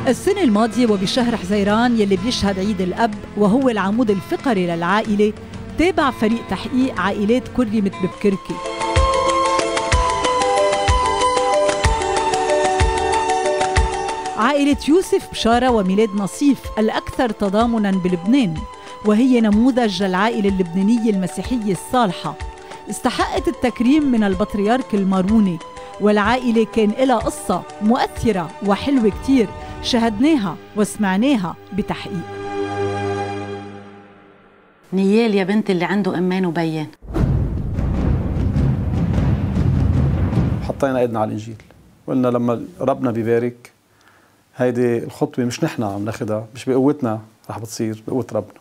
السنة الماضية وبشهر حزيران يلي بيشهد عيد الأب وهو العمود الفقري للعائلة، تابع فريق تحقيق عائلات كرمت ببكركي. عائلة يوسف بشارة وميلاد نصيف الأكثر تضامناً بلبنان، وهي نموذج للعائلة اللبنانية المسيحية الصالحة، استحقت التكريم من البطريرك الماروني، والعائلة كان لها قصة مؤثرة وحلوة كتير شهدناها وسمعناها بتحقيق. نيال يا بنت اللي عنده أمان وبين. حطينا ايدنا على الانجيل، قلنا لما ربنا بيبارك هيدي الخطوه مش نحن عم ناخدها، مش بقوتنا رح بتصير، بقوه ربنا.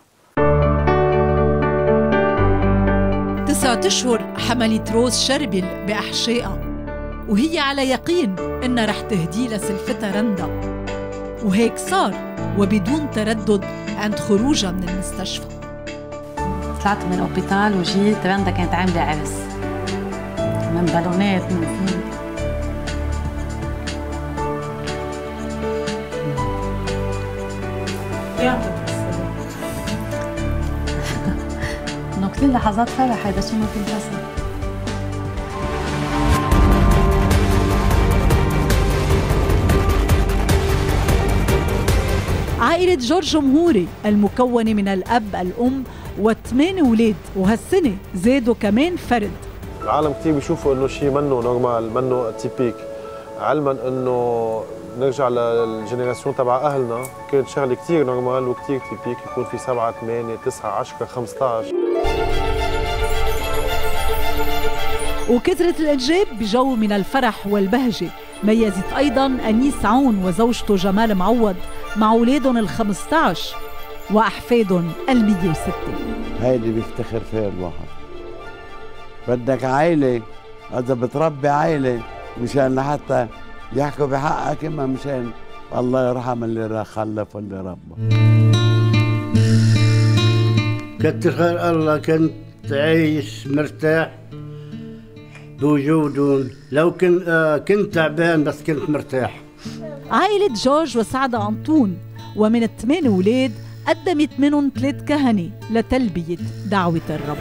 9 أشهر حملت روز شربل بأحشائها، وهي على يقين إنها رح تهدي لسلفتها رندا، وهيك صار وبدون تردد عند خروجها من المستشفى. طلعت من الأوبيتال وجيت رندا كانت عاملة عرس من بالونات من فين. انه كثير لحظات فرح، هذا شيء ما بينتسى. عائلة جورج جمهوري المكونة من الأب الأم و8 أولاد، وهالسنة زادوا كمان فرد. العالم كثير بيشوفوا انه شيء منه نورمال، منه تيبيك، علما انه نرجع للجنراسيون تبع اهلنا كانت شغله كثير نورمال وكثير تيبيك، يكون في 7 8 9 10 15. وكثرة الإنجاب بجو من الفرح والبهجة ميزت أيضاً أنيس عون وزوجته جمال معوض مع أولادهم ال15 وأحفادهم ال106. هيدي بيفتخر فيها الواحد. بدك عائلة، إذا بتربي عائلة مشان لحتى يحكوا بحقك، إما مشان الله يرحم اللي خلف واللي ربى. كتر خير الله، كنت عايش مرتاح بوجودهم. لو كنت تعبان بس كنت مرتاح. عائلة جورج وسعدة أنطون ومن ال8 أولاد قدمت منهم 3 كهنة لتلبية دعوة الرب.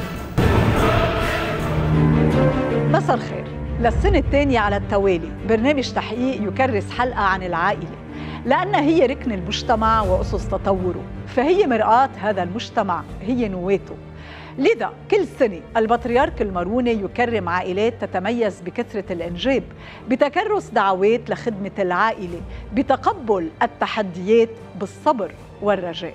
مساء الخير. للسنة الثانية على التوالي برنامج تحقيق يكرس حلقة عن العائلة، لأنها هي ركن المجتمع وأسس تطوره، فهي مرآة هذا المجتمع، هي نواته. لذا كل سنة البطريرك الماروني يكرم عائلات تتميز بكثرة الإنجاب، بتكرس دعوات لخدمة العائلة، بتقبل التحديات بالصبر والرجاء.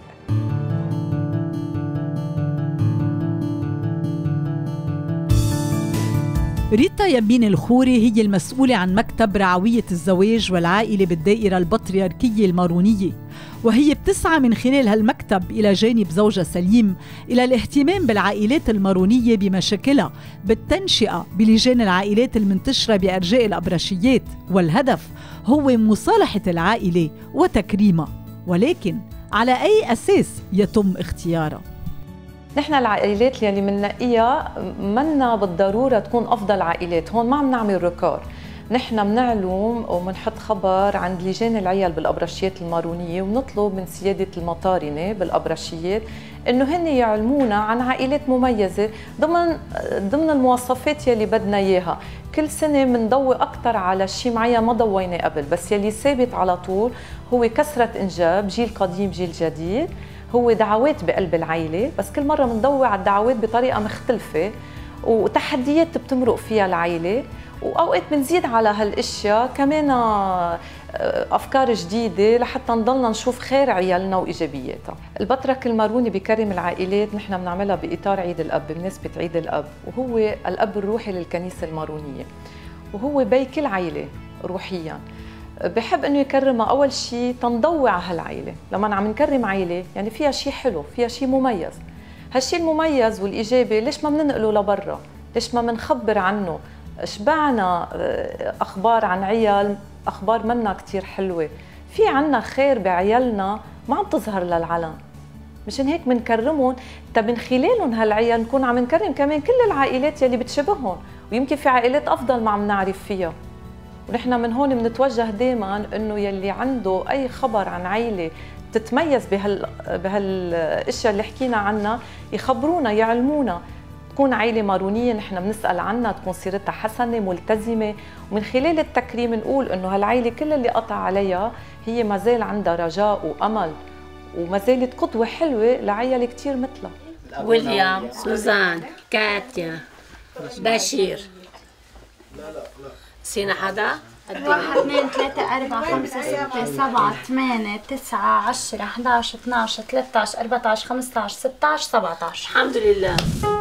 ريتا يمين الخوري هي المسؤولة عن مكتب رعوية الزواج والعائلة بالدائرة البطريركية المارونية، وهي بتسعى من خلال هالمكتب إلى جانب زوجها سليم إلى الاهتمام بالعائلات المارونية بمشاكلها، بالتنشئة بلجان العائلات المنتشرة بأرجاء الأبرشيات، والهدف هو مصالحة العائلة وتكريمها. ولكن على أي أساس يتم اختيارها؟ نحن العائلات اللي بننقيها منا بالضروره تكون افضل عائلات، هون ما عم نعمل ركار، نحن بنعلم وبنحط خبر عند لجان العيال بالابرشيات المارونيه، وبنطلب من سياده المطارنه بالابرشيات انه هن يعلمونا عن عائلات مميزه ضمن المواصفات يلي بدنا اياها. كل سنه بنضوي اكثر على شيء معين ما ضوينا قبل، بس يلي ثابت على طول هو كثره انجاب جيل قديم جيل جديد، هو دعوات بقلب العائلة، بس كل مرة بنضوي على الدعوات بطريقة مختلفة وتحديات بتمرق فيها العائلة، وأوقات بنزيد على هالاشياء كمان أفكار جديدة لحتى نضلنا نشوف خير عيالنا وإيجابياتها. البطرك الماروني بكرم العائلات نحن بنعملها بإطار عيد الأب، بمناسبة عيد الأب، وهو الأب الروحي للكنيسة المارونية، وهو بي كل عائلة روحياً. بحب انه يكرمها اول شيء تنضوي على هالعائله، لما عم نكرم عائله يعني فيها شيء حلو، فيها شيء مميز. هالشيء المميز والايجابي ليش ما بننقله لبرا؟ ليش ما بنخبر عنه؟ شبعنا اخبار عن عيال، اخبار منا كثير حلوه، في عنا خير بعيالنا ما عم تظهر للعلن. مشان هيك بنكرمهم، من خلالهم هالعيال نكون عم نكرم كمان كل العائلات يلي بتشبههم، ويمكن في عائلات افضل ما عم نعرف فيها. ونحن من هون بنتوجه دائما انه يلي عنده اي خبر عن عائله تتميز بهالاشياء اللي حكينا عنها يخبرونا يعلمونا. تكون عائله مارونيه نحن بنسال عنها، تكون سيرتها حسنه ملتزمه، ومن خلال التكريم نقول انه هالعائله كل اللي قطع عليها هي ما زال عندها رجاء وامل، وما زالت قدوه حلوه لعيال كثير مثلها. ويليام، سوزان، كاتيا، بشير. سينا حدا؟ 1 2 3 4 5 6 7 8 9 10 11 12 13 14 15 16 17. الحمد لله.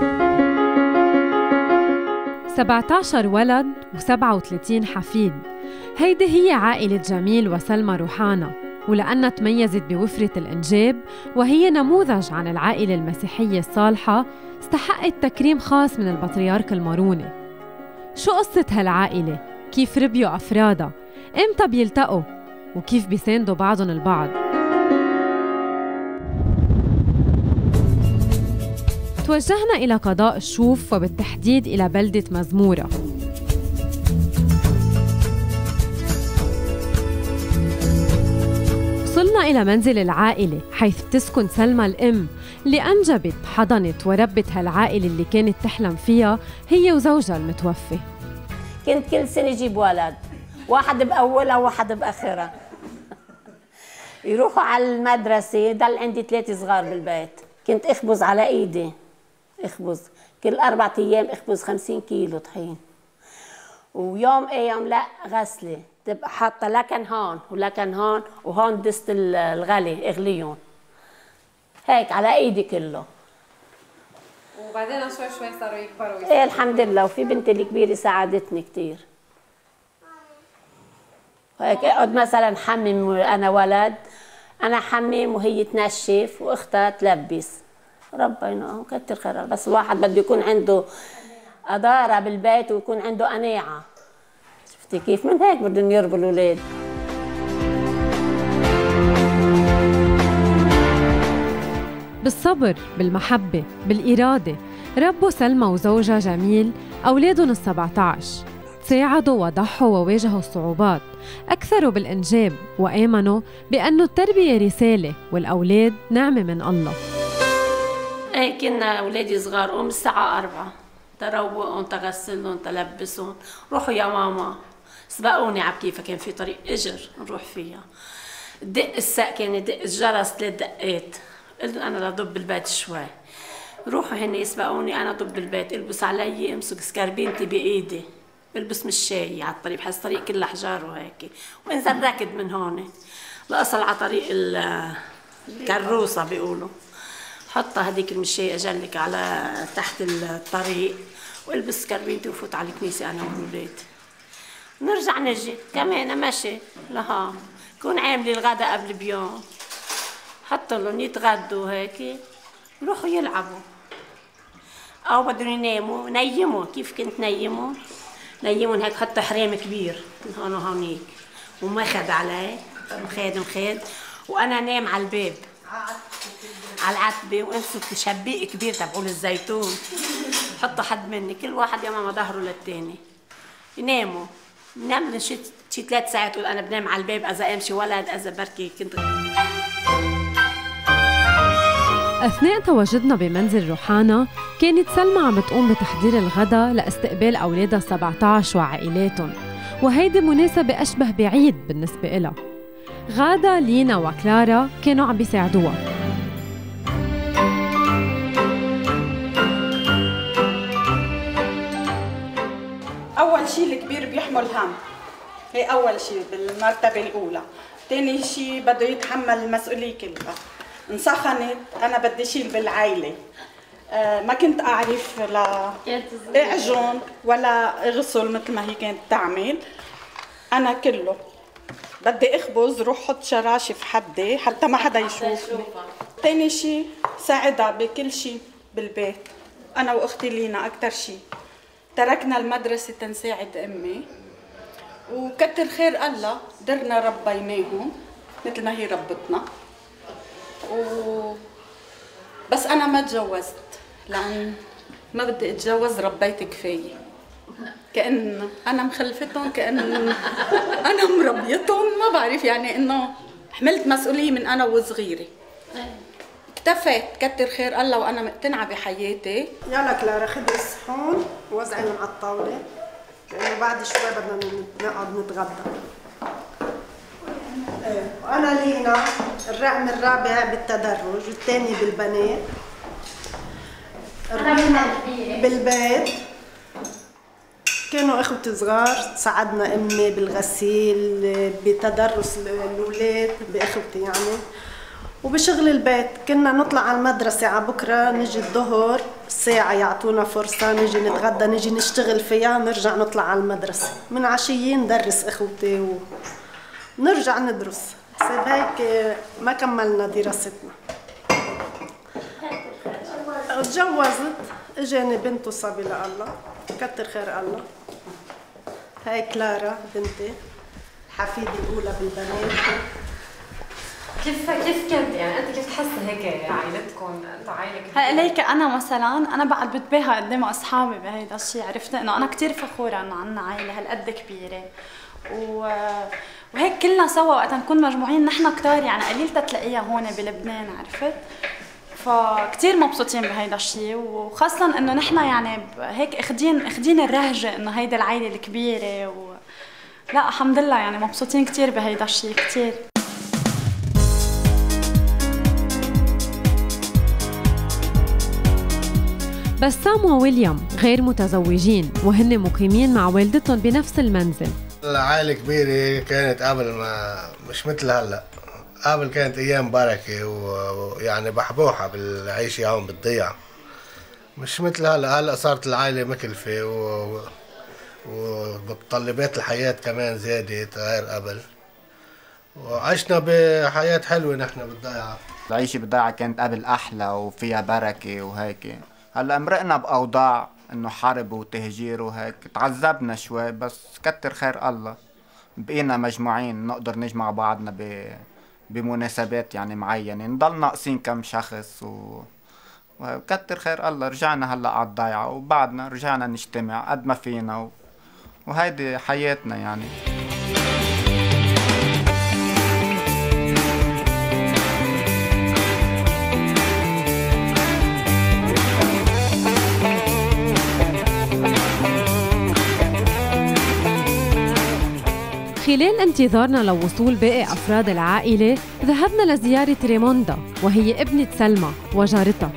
17 ولد و37 حفيد. هيدي هي عائلة جميل وسلمى روحانا، ولأنها تميزت بوفرة الإنجاب وهي نموذج عن العائلة المسيحية الصالحة، استحقت تكريم خاص من البطريرك الماروني. شو قصة هالعائلة؟ كيف ربيوا أفرادها؟ إمتى بيلتقوا؟ وكيف بيساندوا بعضهم البعض؟ توجهنا إلى قضاء الشوف، وبالتحديد إلى بلدة مزمورة. وصلنا إلى منزل العائلة حيث بتسكن سلمى الأم اللي أنجبت، حضنت وربت هالعائلة اللي كانت تحلم فيها هي وزوجها المتوفي. كنت كل سنة أجيب ولد، واحد بأولها وواحد بآخرها. يروحوا على المدرسة، ضل عندي 3 صغار بالبيت. كنت أخبز على إيدي، أخبز كل 4 أيام أخبز 50 كيلو طحين. ويوم أيام لا غسلة، تبقى حاطة لكن هون ولكن هون، وهون دست الغلي اغليهم هيك على ايدي كله. وبعدين شوي شوي صاروا يكبروا. ايه الحمد لله. وفي بنتي الكبيرة ساعدتني كثير. هيك اقعد مثلا حمم، انا ولد انا حمم وهي تنشف واختها تلبس. ربنا كتر خيرها. بس الواحد بده يكون عنده أدارة بالبيت ويكون عنده قناعة. شفتي كيف؟ من هيك بدهم يربوا الأولاد. بالصبر، بالمحبة، بالإرادة، ربوا سلمى وزوجها جميل أولادهم ال17. تساعدوا وضحوا وواجهوا الصعوبات، أكثروا بالإنجاب وآمنوا بأنه التربية رسالة والأولاد نعمة من الله. ايه كنا أولادي صغار، قوم الساعة 4 تروقهم، تغسلهم، تلبسهم، روحوا يا ماما، سبقوني على كيفها. كان في طريق اجر نروح فيها. دق الساق، كان يدق الجرس 3 دقات. قلت انا لضب البيت شوي، روحوا هن يسبقوني، انا ضب البيت، البس علي، امسك سكربينتي بايدي، البس مشاي على الطريق، بحس الطريق كله احجار وهيك، وانزل راكد من هون لاصل على طريق الكروسه بيقولوا. حطها هذيك المشاية اجلك على تحت الطريق، والبس كربينتي وفوت على الكنيسه انا والولاد. نرجع نجي كمان ماشي لها، كون عاملي الغداء قبل بيوم، حط لهم يتغدوا هيك، يروحوا يلعبوا او بدهم يناموا. نيموا كيف كنت نيمهم هيك، حتى حرام كبير هون وهونيك وماخد علي مخاد، وانا نام على الباب على العتبه، وامسك شبيق كبير تبعول الزيتون، حطوا حد مني، كل واحد يا ماما ظهره للتاني يناموا. بنام شي 3 ساعات، وانا بنام على الباب، اذا امشي ولد اذا بركي كنت. أثناء تواجدنا بمنزل روحانا، كانت سلمى عم بتقوم بتحضير الغداء لاستقبال أولادها 17 وعائلاتهم، وهيدي مناسبة أشبه بعيد بالنسبة إلها. غادة، لينا وكلارا كانوا عم بيساعدوها. أول شيء الكبير بيحمل هم، هي أول شيء بالمرتبة الأولى. ثاني شيء بده يتحمل المسؤولية كلها. انسخنت، أنا بدي شيل بالعائلة. ما كنت أعرف لا أعجن ولا أغسل مثل ما هي كانت تعمل. أنا كله بدي أخبز، روح حط شراشة في حدي حتى ما حدا يشوفني. ثاني شيء ساعدها بكل شيء بالبيت، أنا وأختي لينا. أكثر شيء تركنا المدرسة تنساعد أمي، وكتر خير الله درنا ربيناهم مثل ما هي ربتنا. بس أنا ما تجوزت، لأن ما بدي أتجوز، ربيت كفاية. كأن أنا مخلفتهم، كأن أنا مربيتهم، ما بعرف يعني إنه حملت مسؤولية من أنا وصغيرة. اكتفيت كتر خير الله وأنا مقتنعة بحياتي. يلا كلارا خدي الصحون ووزعي لهم على الطاولة، لأنه بعد شوي بدنا نقعد نتغدى. وأنا لينا الرقم الرابع بالتدرج والثاني بالبنات. بالبيت كانوا اخوتي صغار، ساعدنا امي بالغسيل، بتدرس الاولاد باخوتي يعني، وبشغل البيت. كنا نطلع على المدرسه على بكره، نجي الظهر ساعه يعطونا فرصه نجي نتغدى، نجي نشتغل فيها، نرجع نطلع على المدرسه. من عشيين ندرس اخوتي ونرجع ندرس. حسب هيك ما كملنا دراستنا. اتجوزت، اجاني بنت وصبي لله، كتر خير الله. هاي كلارا بنتي، الحفيدة الأولى بالبنات. كيف كنت يعني انت كيف تحسي هيك عائلتكم؟ انت عائله هلا ليك انا مثلا انا بعد بتباهى قدام اصحابي بهيدا الشيء، عرفت انه انا كثير فخوره انه عندنا عائله هالقد كبيره، وهيك كلنا سوا وقت نكون مجموعين نحن كتار، يعني قليل تلاقيها هون بلبنان، عرفت؟ فكتير مبسوطين بهيدا الشيء، وخاصة انه نحن يعني هيك اخدين الرهجة انه هيدا العائلة الكبيرة لا الحمد لله يعني مبسوطين كتير بهيدا الشيء كتير. بسام وويليام غير متزوجين وهن مقيمين مع والدتهم بنفس المنزل. العائلة كبيرة كانت قبل، ما مش مثل هلا. قبل كانت ايام بركه ويعني بحبوحه بالعيشه هون بالضيعه، مش مثل هلا صارت العائله مكلفه ومتطلبات الحياه كمان زادت غير قبل، وعشنا بحياه حلوه نحن بالضيعه. العيشه بالضيعه كانت قبل احلى وفيها بركه وهيك. هلا مرقنا باوضاع انه حرب وتهجير وهيك، تعذبنا شوي بس كتر خير الله بقينا مجموعين نقدر نجمع بعضنا بمناسبات يعني معينة، نضل ناقصين كم شخص وكتر خير الله رجعنا هلا على الضيعة وبعدنا رجعنا نجتمع قد ما فينا وهيدي حياتنا يعني. خلال انتظارنا لوصول باقي أفراد العائلة ذهبنا لزيارة ريموندا وهي ابنة سلمى وجارتها.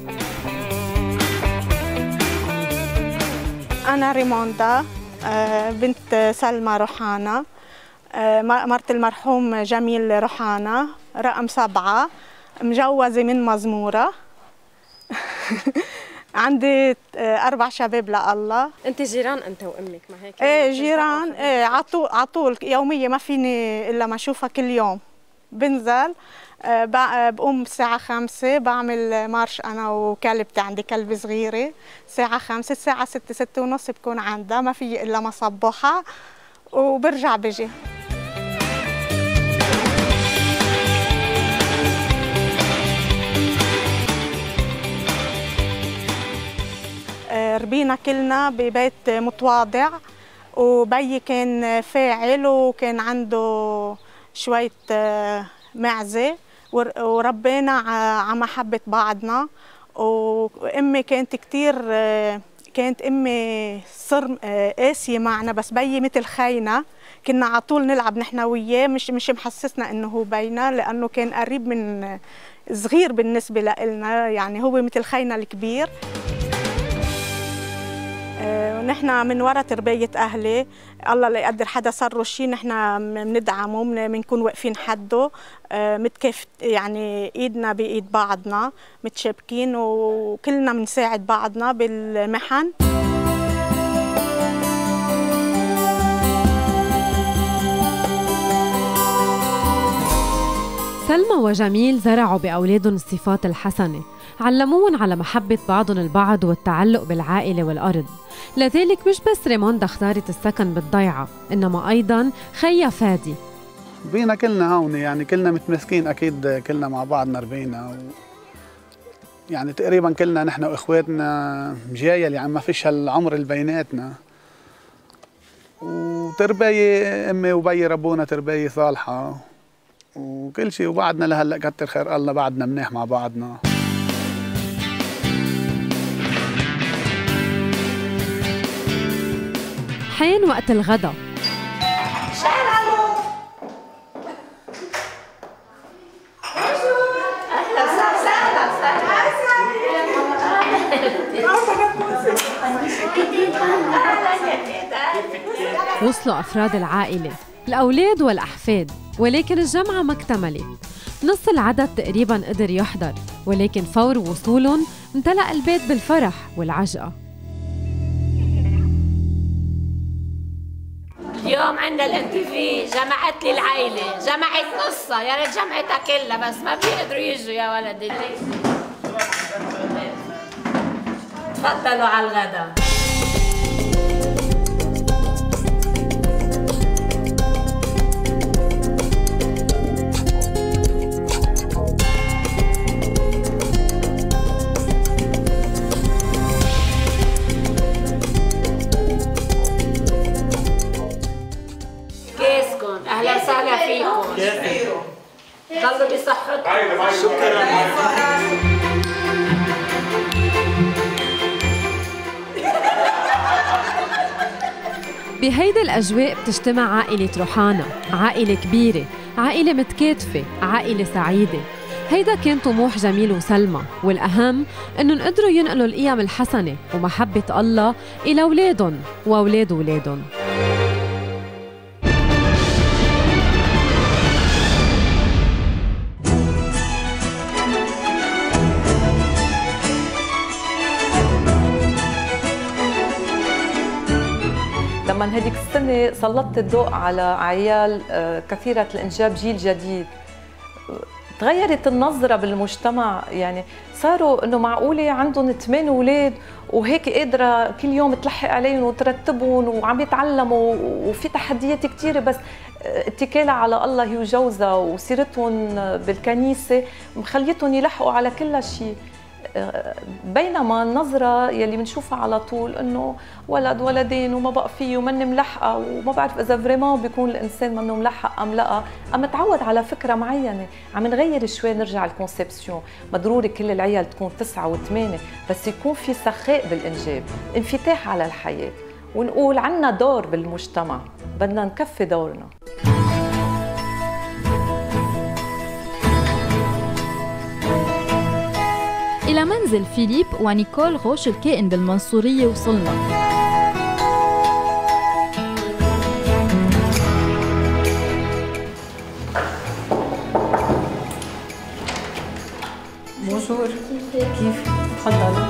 أنا ريموندا بنت سلمى روحانا، مرت المرحوم جميل روحانا، رقم 7، مجوزة من مزمورة. عندي 4 شباب لله. انت جيران انت وامك ما هيك؟ ايه جيران، ايه عطول يومية، ما فيني الا ما اشوفها كل يوم. بنزل بقوم الساعة 5 بعمل مارش انا وكلبتي، عندي كلبة صغيرة. الساعة 5 الساعة 6 6:30 بكون عندها، ما في الا ما صبحها وبرجع بجي. ربينا كلنا ببيت متواضع، وبي كان فاعل وكان عنده شوية معزة، وربينا على محبة بعضنا. وأمي كانت كتير، كانت أمي صر قاسية معنا، بس بي مثل خينا، كنا على طول نلعب نحن وياه، مش محسسنا إنه هو بينا، لأنه كان قريب من صغير بالنسبة لنا، يعني هو مثل خينا الكبير. ونحن من وراء تربية أهلي، الله لا يقدر حدا صار له شيء نحن بندعمه، بنكون واقفين حده، متكافئ يعني إيدنا بإيد بعضنا، متشابكين وكلنا بنساعد بعضنا بالمحن. سلمى وجميل زرعوا بأولادهم الصفات الحسنة، علموهم على محبة بعضهم البعض والتعلق بالعائلة والأرض. لذلك مش بس ريموندا اختارت السكن بالضيعة، إنما أيضاً خيا فادي. بينا كلنا هون، يعني كلنا متمسكين، أكيد كلنا مع بعضنا ربينا يعني تقريباً كلنا نحن وإخواتنا مجايل، يعني ما فيش هالعمر اللي بيناتنا. وتربية أمي وبي ربونا تربية صالحة وكل شيء، وبعدنا لهلا كتر خير الله بعدنا منيح مع بعضنا. حين وقت الغدا. وصلوا أفراد العائلة الأولاد والأحفاد، ولكن الجمعة ما اكتملت. نص العدد تقريباً قدر يحضر، ولكن فور وصولهم امتلأ البيت بالفرح والعجقة. اليوم عندنا الانتفي جمعت لي العائلة، جمعت نصها، يا ريت جمعتها كلها بس ما بيقدروا يجوا يا ولدي. تفضلوا على الغداء. كيسكم، اهلا وسهلا فيكم. ضلوا بصحتكم. شكرا. بهيدي الأجواء بتجتمع عائلة روحانا، عائلة كبيرة، عائلة متكاتفة، عائلة سعيدة. هيدا كان طموح جميل وسلمى، والأهم إنهم قدروا ينقلوا القيم الحسنة ومحبة الله إلى أولادهم وأولاد أولادهم. لما هذيك السنة سلطت الضوء على عيال كثيرة الإنجاب، جيل جديد، تغيرت النظرة بالمجتمع. يعني صاروا إنه معقولة عندهم 8 أولاد وهيك قادرة كل يوم تلحق عليهم وترتبهم وعم يتعلموا، وفي تحديات كثيرة، بس اتكالها على الله هي وجوزها وسيرتهم بالكنيسة مخليتهم يلحقوا على كل شيء. بينما النظرة يلي بنشوفها على طول انه ولد ولدين وما بقى فيه وماني ملحقة، وما بعرف اذا فريمون بيكون الانسان منه ملحق ام لا، ام متعود على فكرة معينة. عم نغير شوي، نرجع الكونسبسيون. ما ضروري كل العيال تكون 9 و8، بس يكون في سخاء بالانجاب، انفتاح على الحياة، ونقول عنا دور بالمجتمع، بدنا نكفي دورنا. إلى منزل فيليب ونيكول غوش الكائن بالمنصورية وصلنا. بونجور، كيف؟ تفضلوا.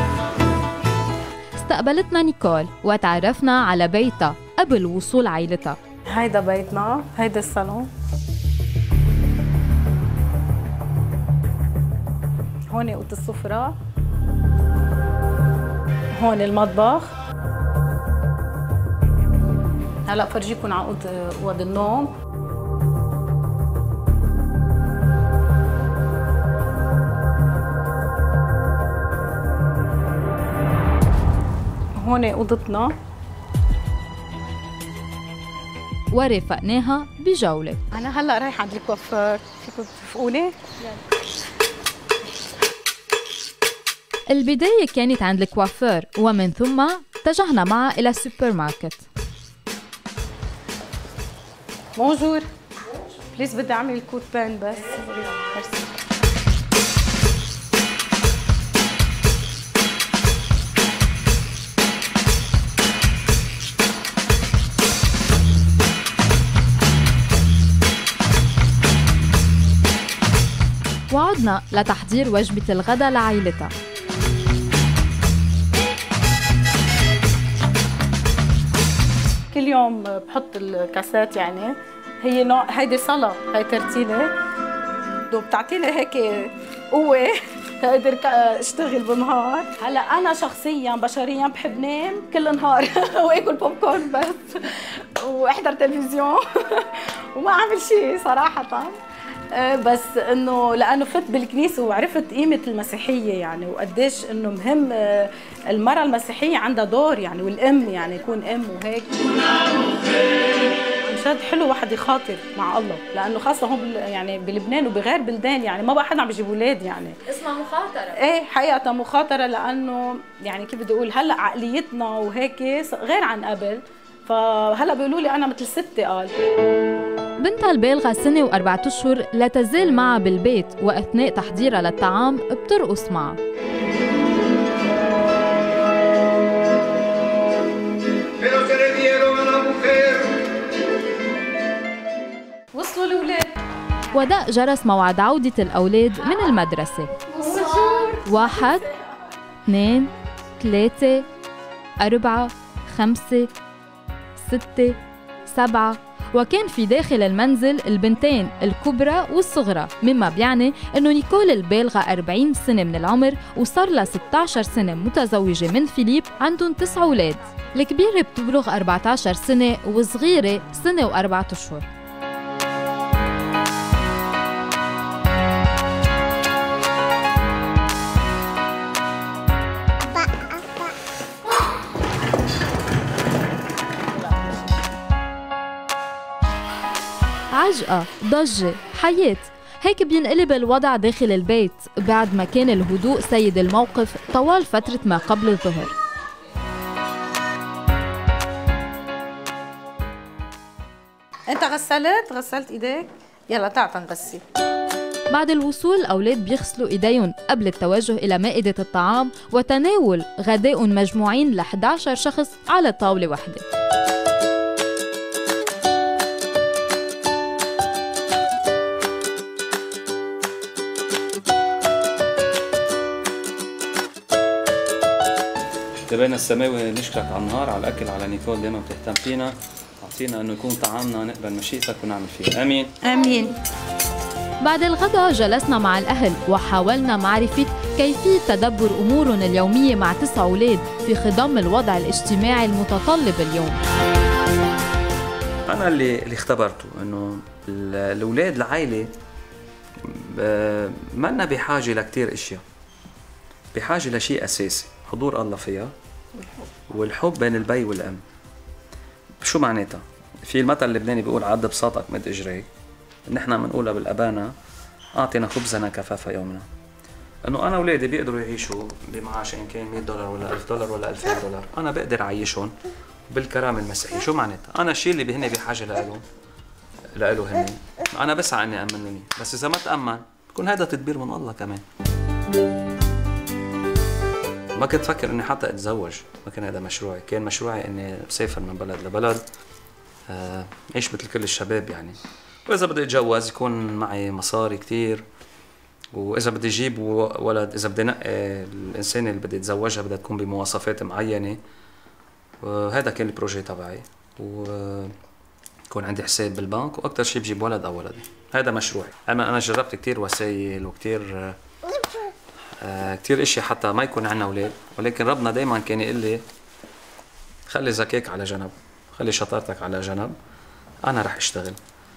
استقبلتنا نيكول وتعرفنا على بيتها قبل وصول عائلتها. هيدا بيتنا، هيدا الصالون. هون اوضه السفره، هون المطبخ. هلا فرجيكم على اوضه النوم. هون اوضتنا. ورافقناها بجوله. انا هلا رايحه عند الكوافير، فيكم ترافقوني؟ البداية كانت عند الكوافير، ومن ثم اتجهنا معها إلى السوبر ماركت. بونجور، بليز بدي أعمل الكوت بان بس. وعدنا لتحضير وجبة الغداء لعائلتها. كل يوم بحط الكاسات، يعني هي نوع، هيدي صلاة، هي ترتيلة بتعطيلي هيك قوة اقدر اشتغل بالنهار. هلا انا شخصيا بشريا بحب نام كل نهار واكل بوب كورن بس واحضر تلفزيون وما اعمل شيء صراحة. بس انه لانه فت بالكنيسه وعرفت قيمه المسيحيه يعني، وقديش انه مهم المراه المسيحيه عندها دور يعني، والام يعني يكون ام وهيك. عن جد حلو واحد يخاطر مع الله، لانه خاصه هون يعني بلبنان وبغير بلدان يعني ما بقى حدا عم بيجيب اولاد يعني. اسمها مخاطره. ايه حقيقه مخاطره، لانه يعني كيف بدي اقول هلا عقليتنا وهيك غير عن قبل، فهلا بيقولوا لي انا مثل ستي. قال بنتها البالغة 1 سنة و4 أشهر لا تزال معها بالبيت، وأثناء تحضيرها للطعام بترقص معها. وصلوا الأولاد. ودق جرس موعد عودة الأولاد من المدرسة. 1 2 3 4 5 6 7، وكان في داخل المنزل البنتين الكبرى والصغرى، مما بيعني انه نيكول البالغة 40 سنة من العمر وصار لها 16 سنة متزوجة من فيليب، عندهم 9 أولاد. الكبيرة بتبلغ 14 سنة وصغيرة 1 سنة و4 أشهر. عجقة، ضجة، حياة، هيك بينقلب الوضع داخل البيت بعد ما كان الهدوء سيد الموقف طوال فترة ما قبل الظهر. انت غسلت ايديك؟ يلا تعال نغسل. بعد الوصول الأولاد بيغسلوا إيديهم قبل التوجه إلى مائدة الطعام وتناول غداء مجموعين ل 11 شخص على طاولة واحدة. تبعنا السماوي نشكرك على النهار، على الاكل، على نيكول دائما بتهتم فينا، اعطينا انه يكون طعامنا نقبل مشيئتك ونعمل فيه. امين امين. بعد الغداء جلسنا مع الأهل وحاولنا معرفة كيفية تدبر أمورهم اليومية مع 9 أولاد في خضم الوضع الاجتماعي المتطلب اليوم. أنا اللي اختبرته إنه الأولاد العائلة منا بحاجة لكتير أشياء، بحاجة لشيء أساسي، حضور الله فيها والحب بين البي والأم. شو معناتها؟ في المثل اللبناني بيقول عد بساطك مد إجريك. نحن بنقولها بالأبانا أعطينا خبزنا كفاف يومنا. إنه أنا أولادي بيقدروا يعيشوا بمعاش إن كان $100 ولا $1000 ولا $2000، أنا بقدر أعيشهم بالكرامة المسيحية. شو معناتها؟ أنا الشيء اللي هن بحاجة لإله هن، أنا بسعى إني أأمن لي، بس إذا ما تأمن بكون هذا تدبير من الله كمان. ما كنت فكر إني حتى أتزوج، ما كان هذا مشروعي، كان مشروعي إني أسافر من بلد لبلد، أعيش مثل كل الشباب يعني. وإذا بدي أتجوز يكون معي مصاري كتير، وإذا بدي أجيب ولد، إذا بدي نقي الإنسان اللي بدي أتزوجها بدها تكون بمواصفات معينة. وهذا كان البروجي تبعي، ويكون عندي حساب بالبنك، وأكتر شيء بجيب ولد أو ولدي. هذا مشروعي. أنا جربت كتير وسائل وكتير كتير اشياء حتى ما يكون عنا اولاد، ولكن ربنا دايما كان يقول لي خلي ذكاك على جنب، خلي شطارتك على جنب، انا رح اشتغل.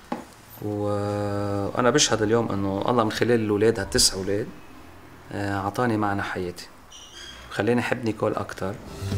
وانا بشهد اليوم انه الله من خلال الاولاد ه9 اولاد اعطاني معنى حياتي، خلاني احب نيكول اكثر.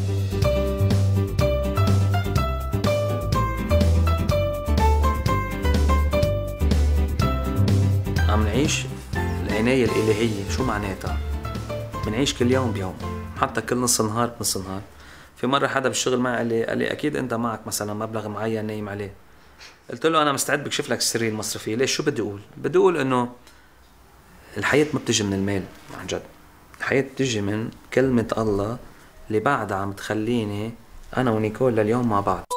عم نعيش العناية الإلهية. شو معناتها؟ بنعيش كل يوم بيوم، حتى كل نص نهار بنص نهار. في مرة حدا بالشغل معي قال لي أكيد أنت معك مثلا مبلغ معين نايم عليه. قلت له أنا مستعد بكشف لك السرية المصرفية. ليش؟ شو بدي أقول؟ بدي أقول إنه الحياة ما بتجي من المال عن جد، الحياة بتجي من كلمة الله اللي بعدها عم تخليني أنا ونيكول لليوم مع بعض.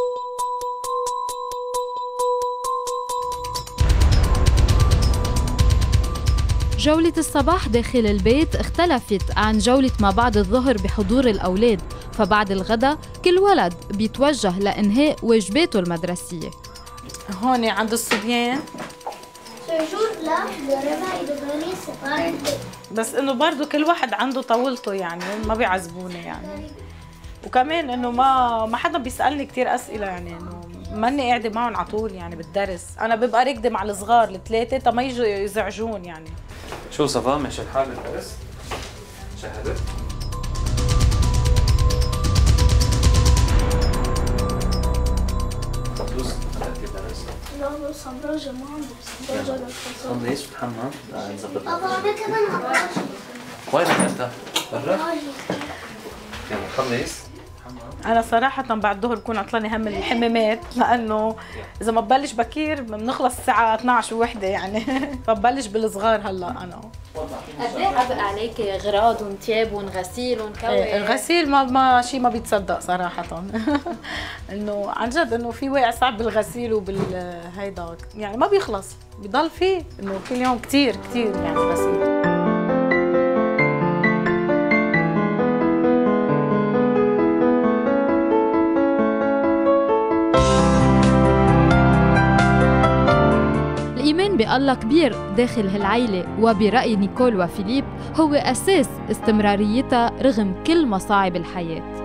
جولة الصباح داخل البيت اختلفت عن جولة ما بعد الظهر بحضور الأولاد، فبعد الغداء كل ولد بيتوجه لإنهاء واجباته المدرسية. هون عند الصبيان بس انه برضه كل واحد عنده طاولته يعني، ما بيعذبوني يعني. وكمان انه ما حدا بيسألني كتير أسئلة يعني، انه ماني قاعده معهم على طول يعني بالدرس، انا ببقى راكده مع الصغار الثلاثه تا ما يجوا يزعجون يعني. شو صفا ماشي الحال بالدرس؟ شهدت؟ طبوس بدك الدرس؟ لا بس صندوجة ما عندي صندوجة للفصل. صندوق بتحمم؟ لا نظبط. بابا أنا كمان عطاشي. وينك أنت؟ برا؟ يلا خلص. انا صراحه بعد الظهر بكون عطلانه هم الحمامات، لانه اذا ما ببلش بكير بنخلص الساعه 12 ووحده يعني. فببلش بالصغار هلا انا. قد ايه عبء عليك غراض وثياب وغسيل وكوي؟ الغسيل ما شيء ما بيتصدق صراحه. انه عن جد انه في واقع صعب بالغسيل وبالهيدا يعني ما بيخلص، بضل فيه انه كل يوم كثير يعني غسيل. الإيمان بالله كبير داخل هالعيلة، وبرأي نيكول وفيليب هو أساس استمراريتها رغم كل مصاعب الحياة.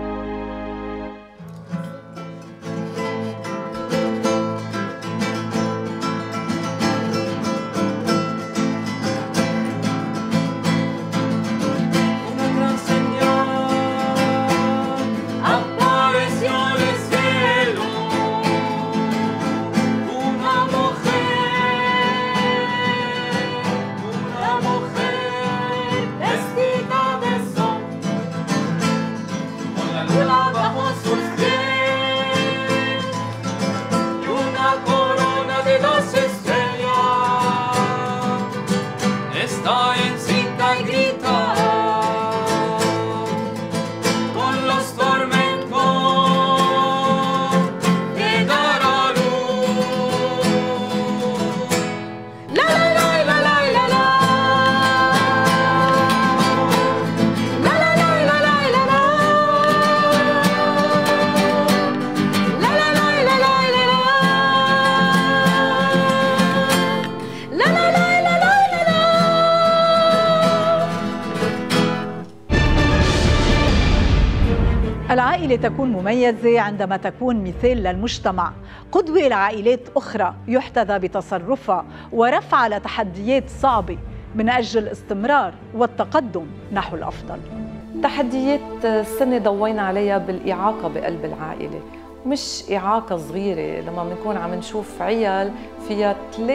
العائلة تكون مميزة عندما تكون مثال للمجتمع، قدوة لعائلات أخرى يحتذى بتصرفها ورفعها لتحديات صعبة من أجل الاستمرار والتقدم نحو الأفضل. تحديات السنة ضوينا عليها بالإعاقة بقلب العائلة، مش إعاقة صغيرة. لما بنكون عم نشوف عيال فيها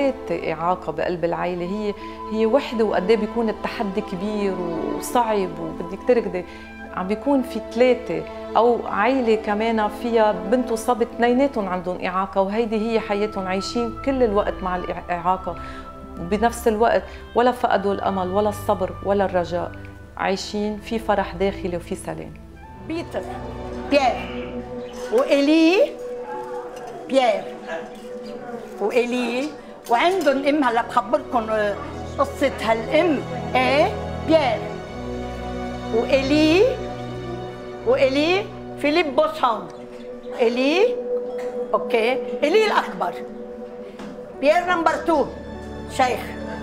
3 إعاقة بقلب العائلة، هي وحدة، وقد ايه بيكون التحدي كبير وصعب وبدك تركضي. عم بيكون في 3 أو عائلة كمان فيها بنت وصبي 2 عندهم إعاقة، وهيدي هي حياتهم، عايشين كل الوقت مع الإعاقة، وبنفس الوقت ولا فقدوا الأمل ولا الصبر ولا الرجاء، عايشين في فرح داخلي وفي سلام. بيتر، بيير وإلي، بيير وإلي، وعندهم أم. هلا بخبركم قصة هالأم. بيير وإلي فيليب بوسون. إلي أوكي، إلي الأكبر، بيير نمبر 2 شيخ.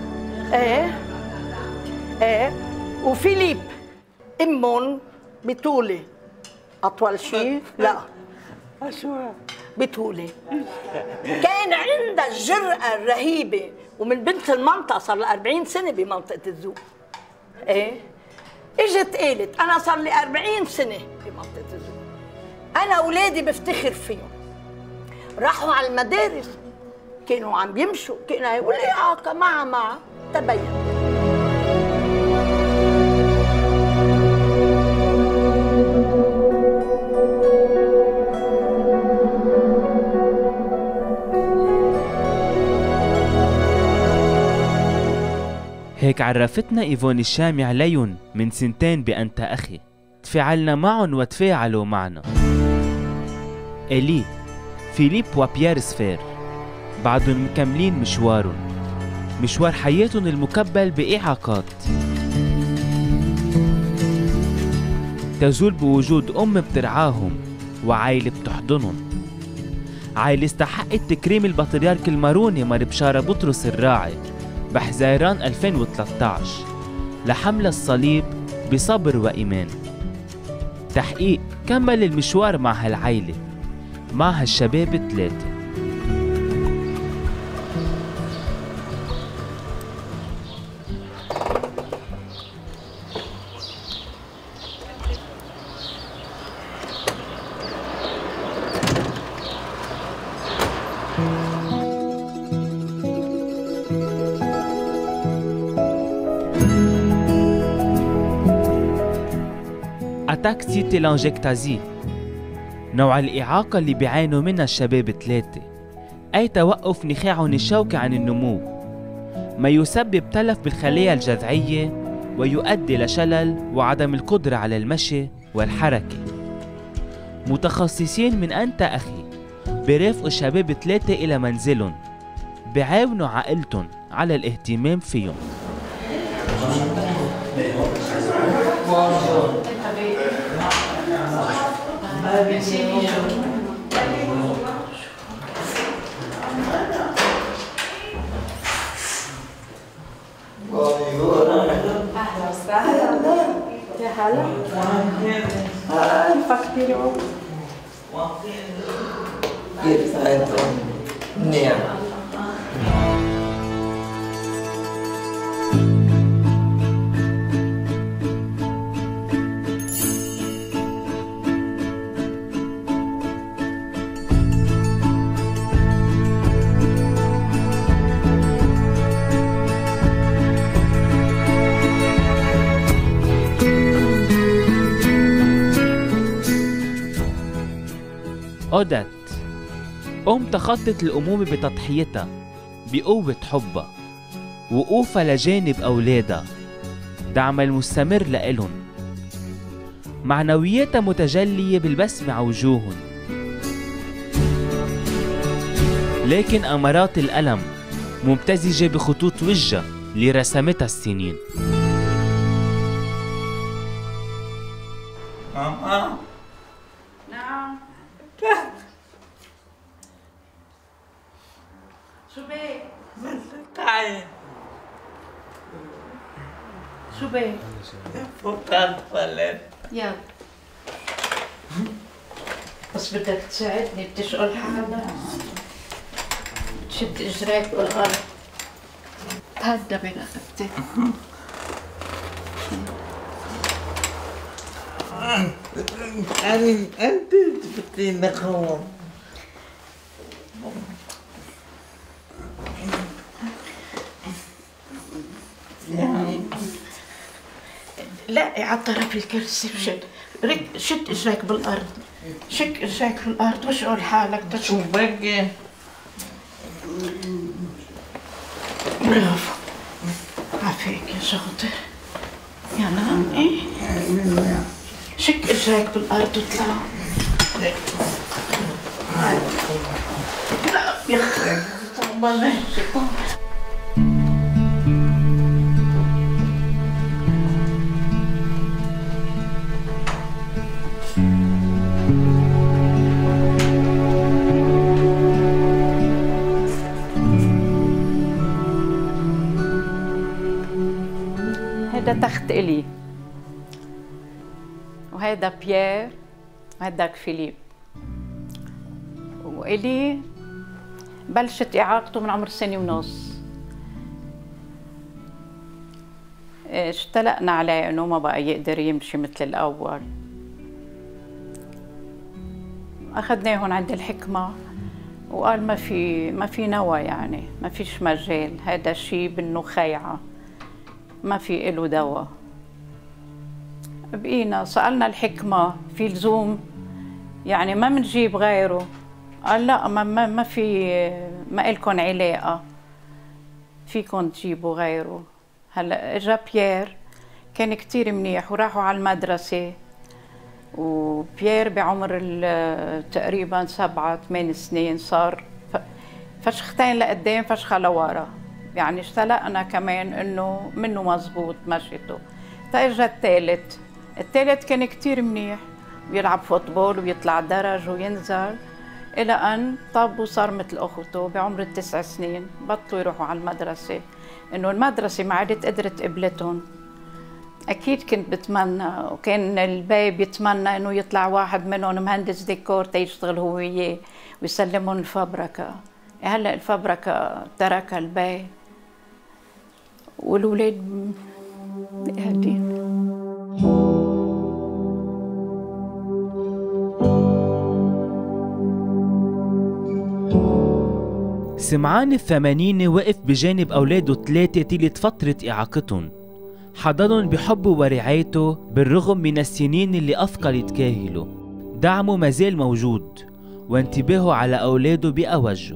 وفيليب أمهم بطولة أطول شيء، لا شو بطولة. كان عندها الجرأة الرهيبة، ومن بنت المنطقة، صار لها 40 سنة بمنطقة الذوق. اجت قالت انا صار لي 40 سنه بمنطقه الذوق، انا اولادي بفتخر فيهم. راحوا على المدارس كانوا عم يمشوا، كانوا يقول لي اعاقه مع تبين. هيك عرفتنا إيفون الشامي عليهم من 2 بأنت أخي، تفاعلنا معهم وتفاعلوا معنا. إلي، فيليب وبيير سفير بعدهم مكملين مشوارهم، مشوار حياتهم المكبل بإعاقات، تزول بوجود أم بترعاهم وعائلة بتحضنهم، عائلة استحقت تكريم البطريرك الماروني مار بشارة بطرس الراعي بحزيران 2013 لحمل الصليب بصبر وإيمان. تحقيق كمل المشوار مع هالعيلة مع هالشباب الثلاثة. أتاكسي تيلانجكتازي نوع الإعاقة اللي بيعانوا منها الشباب الثلاثة، أي توقف نخاعهم الشوكي عن النمو، ما يسبب تلف بالخلايا الجذعية ويؤدي لشلل وعدم القدرة على المشي والحركة. متخصصين من أنت أخي بيرافقوا الشباب الثلاثة إلى منزلهم، بيعاونوا عائلتهم على الاهتمام فيهم. أهلا وسهلا. يا هلا. فكروا. يسعدهم. نعم. أودات تخطت الأمومة بتضحيتها بقوة حبها، وقوفها لجانب أولادها، دعمها المستمر لإلهم، معنوياتها متجلية بالبسمة على وجوههم، لكن أمارات الألم ممتزجة بخطوط وجهها اللي رسمتها السنين. ماما. نعم. شو بك؟ تعالي. شو بك؟ فوتان طلعت. يلا. بس بدك تساعدني بتشغل حالك. تشد اجريك بالارض. تهدى برقبتك. انت جبتيني هون. لا على طرف الكرسي وشد شد اجريك بالارض. شك اجريك في الارض واشغل حالك تشوف. بقى برافو. عافيك يا شاطر. يا نعم. ايه شك اجريك بالارض وطلع. لا يا اخي والله. هيدا تخت إلي، وهيدا بيير، وهيداك فيليب. وإلي بلشت إعاقته من عمر 1.5 سنة. اشتلقنا عليه إنه ما بقى يقدر يمشي مثل الأول. أخذناهم عند الحكمة وقال ما في نوى، يعني ما فيش مجال، هذا شيء بالنخيعة ما في إله دواء. بقينا سألنا الحكمة في لزوم يعني ما منجيب غيره؟ قال لا ما إلكن علاقة، فيكن تجيبوا غيره. هلا اجا بيير كان كتير منيح وراحوا على المدرسة، وبيير بعمر تقريبا 7-8 سنين صار فشختين لقدام فشخة لورا، يعني اشتلقنا كمان انه منه مزبوط مشيته. اجا الثالث كان كتير منيح، بيلعب فوتبول ويطلع درج وينزل، الى ان طب وصار مثل اخته بعمر 9 سنين بطلوا يروحوا على المدرسة، انه المدرسة ما عادت قدرت قبلتهم. أكيد كنت بتمنى، وكان البي بيتمنى إنه يطلع واحد منهم مهندس ديكور تيشتغل هو وياه ويسلمهم الفبركة. هلا الفبركة تركها البي والولاد قاعدين. سمعان الثمانيني وقف بجانب أولاده الثلاثة طيلة فترة إعاقتهم، حضنهم بحبه ورعايته بالرغم من السنين اللي أثقلت كاهله. دعمه مازال موجود وانتباهه على أولاده بأوجه.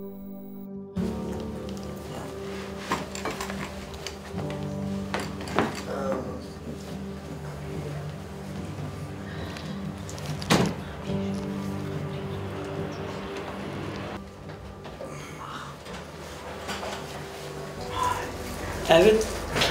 عرفت؟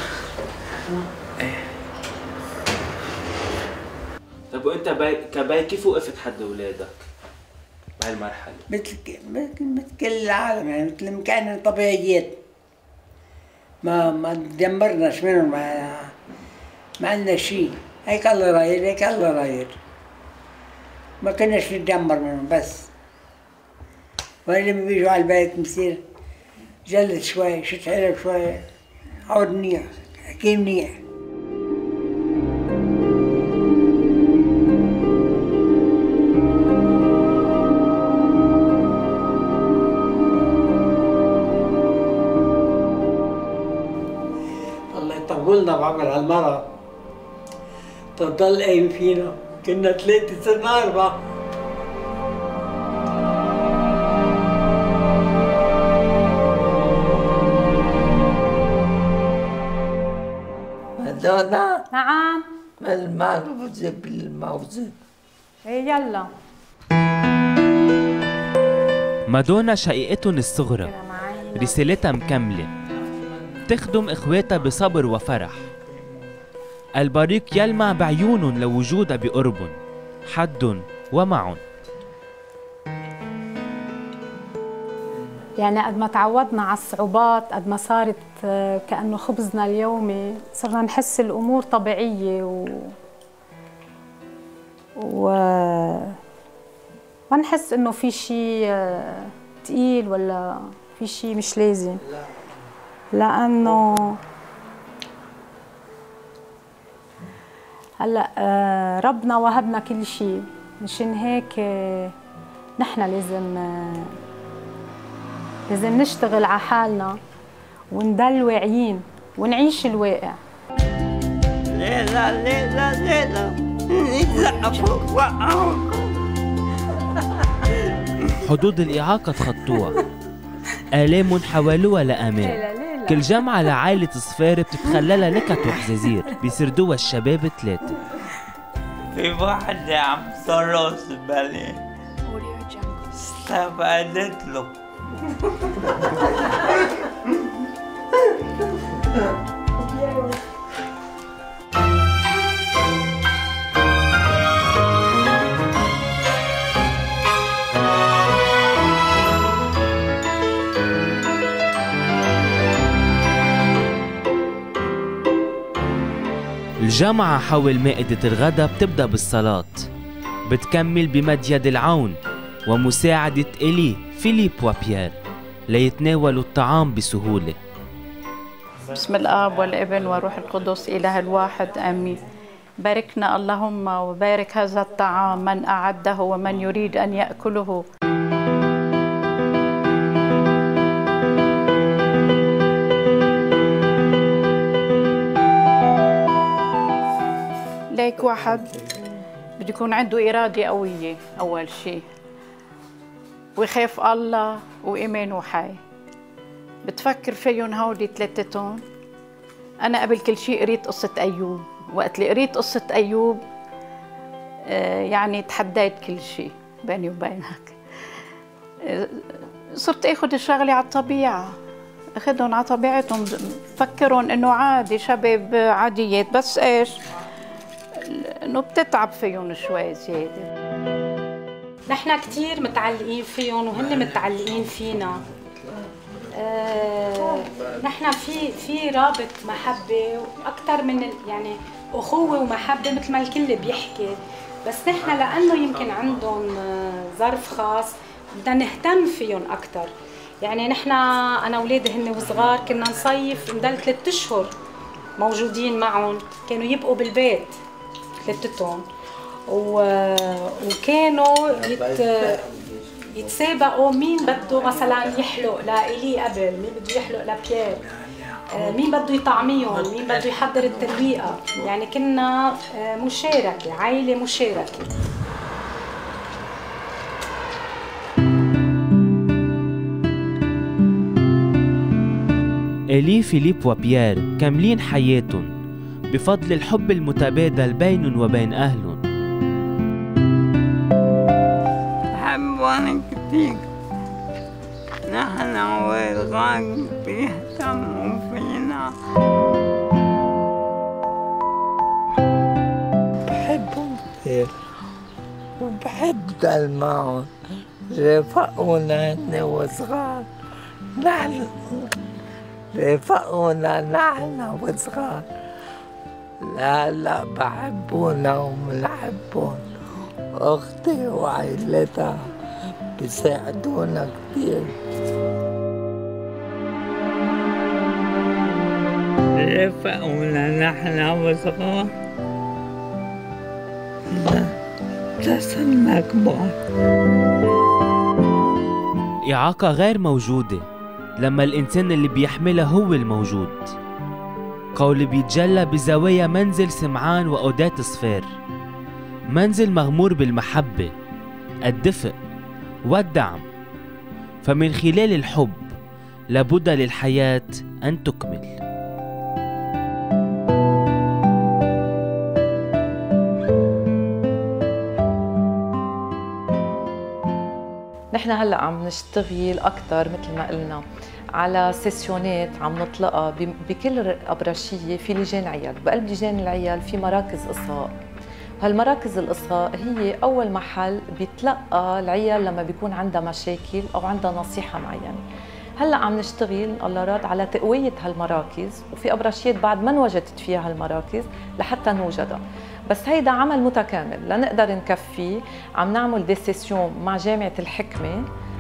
طب وانت كباي كيف وقفت حد اولادك بهالمرحله؟ مثل كل العالم، يعني مثل كانوا طبيعيات، ما تدمرناش منهم، ما عندنا شيء، هيك الله رايد هيك الله رايد، ما كناش نتدمر منهم. بس ولما بيجوا على البيت بصير جلد شوي، شد حيلك شوي، عود منيح، حكي منيح. الله يطولنا بعمر هالمرة، تضل قايم فينا، كنا 3 صرنا 4. مادونا. نعم. الموزة بالموزة. ايه يلا. مادونا شقيقتهم الصغرى، رسالتها مكملة، بتخدم إخواتها بصبر وفرح. البريق يلمع بعيونهم لوجودها بقربهم، حدهم ومعهم. يعني قد ما تعودنا على الصعوبات، قد ما صارت كأنه خبزنا اليومي، صرنا نحس الأمور طبيعية ما نحس إنه في شيء تقيل ولا في شيء مش لازم، لأنه هلا ربنا وهبنا كل شيء، مشان هيك نحن لازم نشتغل على حالنا ونضل واعيين ونعيش الواقع. ليلى ليلى ليلى يزقفوك وقعوك. حدود الإعاقة تخطوها، آلام حولوها لأمان. كل جمعة لعائلة صفار بتتخللها نكت وحزازير بيسردوها الشباب 3. في واحد عم صرص بالي، استبعدت له. الجامعة حول مائدة الغداء بتبدأ بالصلاة، بتكمل بمد يد العون ومساعدة إلي فيليب وبيير ليتناولوا الطعام بسهولة. بسم الآب والابن والروح القدس إله الواحد آمين. باركنا اللهم وبارك هذا الطعام من أعده ومن يريد أن يأكله. ليك واحد بده يكون عنده إرادة قوية أول شيء، ويخاف الله وإيمانه حي. بتفكر فيهم هودي 3. أنا قبل كل شيء قريت قصة أيوب، وقت اللي قريت قصة أيوب يعني تحديت كل شيء بيني وبينك. صرت أخذ الشغلة على الطبيعة، أخذهم على طبيعتهم، فكرهم إنه عادي، شباب عاديات، بس إيش إنه بتتعب فيهم شوي زيادة. نحن كتير متعلقين فيهم وهن متعلقين فينا، نحن في رابط محبة أكثر من يعني أخوة ومحبة مثل ما الكل بيحكي، بس نحن لأنه يمكن عندهم ظرف خاص بدنا نهتم فيهم أكثر. يعني نحن أنا أولادي هن وصغار كنا نصيف نضل 3 أشهر موجودين معهم، كانوا يبقوا بالبيت ثلاثتهم وكانوا يتسابقوا مين بده مثلا يحلق لإلي قبل، مين بده يحلق لبيير، مين بده يطعميهم، مين بده يحضر الترويقه. يعني كنا مشاركه، عائله مشاركه. إلي فيليب وبيير كاملين حياتهم بفضل الحب المتبادل بينهم وبين أهلهم. بحبهم كتير، نحن والغايب بيهتموا فينا. بحبهم كتير وبحب ضل معهم، رافقونا هن وصغار، نحن رافقونا نحن وصغار، لا بحبونا ومنحبهم. أختي وعائلتها بيساعدونا كتير. رافقونا نحن وصغار لسنا كبار. إعاقة غير موجودة لما الإنسان اللي بيحملها هو الموجود. قول بيتجلى بزوايا منزل سمعان وأودات صفير، منزل مغمور بالمحبة، الدفء والدعم. فمن خلال الحب لابد للحياة أن تكمل. نحن هلا عم نشتغل اكثر مثل ما قلنا على سيسيونات عم نطلقها بكل ابرشيه في لجان عيال. بقلب لجان العيال في مراكز اصغاء. هالمراكز الاصغاء هي اول محل بيتلقى العيال لما بيكون عندها مشاكل او عندها نصيحه معينه. هلا عم نشتغل الله راد على تقويه هالمراكز، وفي ابرشيات بعد ما انوجدت فيها هالمراكز لحتى نوجدها. بس هيدا عمل متكامل لنقدر نكفيه. عم نعمل دي سيسيون مع جامعة الحكمة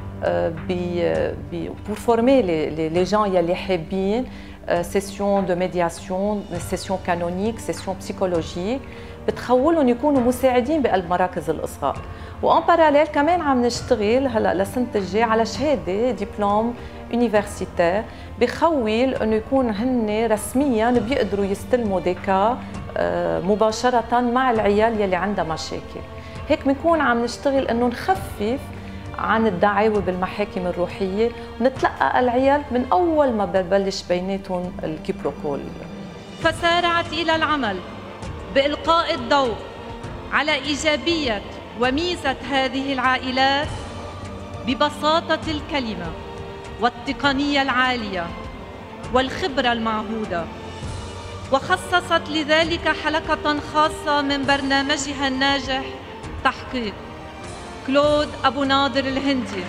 pour former les gens يلي حابين سيسيون دو ميدياسيون، سيسيون كانونيك، سيسيون بسيكولوجيك بتخولهم يكونوا مساعدين بقلب مراكز الإصغاء. وان باراليل كمان عم نشتغل هلا لسنة الجاي على شهادة دبلوم يونيفرسيتير بخول انه يكون هن رسميا بيقدروا يستلموا ديكا مباشرة مع العيال يلي عندها مشاكل. هيك بنكون عم نشتغل انه نخفف عن الدعاوى بالمحاكم الروحية ونتلقى العيال من أول ما ببلش بيناتهم الكيبروكول. فسارعت إلى العمل بإلقاء الضوء على إيجابية وميزة هذه العائلات ببساطة الكلمة والتقنية العالية والخبرة المعهودة، وخصصت لذلك حلقة خاصة من برنامجها الناجح تحقيق كلود أبو ناظر الهندي.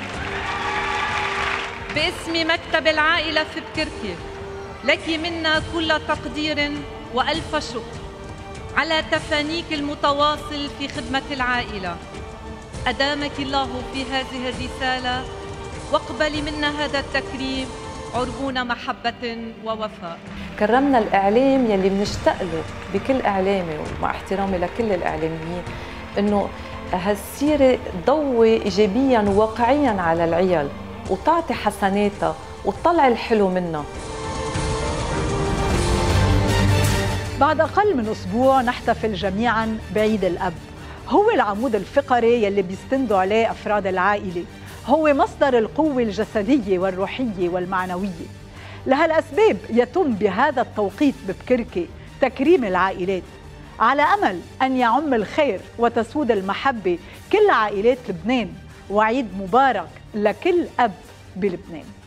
باسم مكتب العائلة في بكركي لك منا كل تقدير وألف شكر على تفانيك المتواصل في خدمة العائلة. أدامك الله في هذه الرسالة، واقبلي منا هذا التكريم عربون محبة ووفاء. كرمنا الإعلام يلي بنشتاق له بكل إعلامي، ومع احترامي لكل الإعلاميين، إنه هالسيرة تضوي إيجابياً وواقعياً على العيال وتعطي حسناتها وتطلع الحلو منها. بعد أقل من أسبوع نحتفل جميعاً بعيد الأب. هو العمود الفقري يلي بيستندوا عليه أفراد العائلة، هو مصدر القوة الجسدية والروحية والمعنوية. لهالأسباب يتم بهذا التوقيت ببكركي تكريم العائلات، على أمل أن يعم الخير وتسود المحبة كل عائلات لبنان، وعيد مبارك لكل أب بلبنان.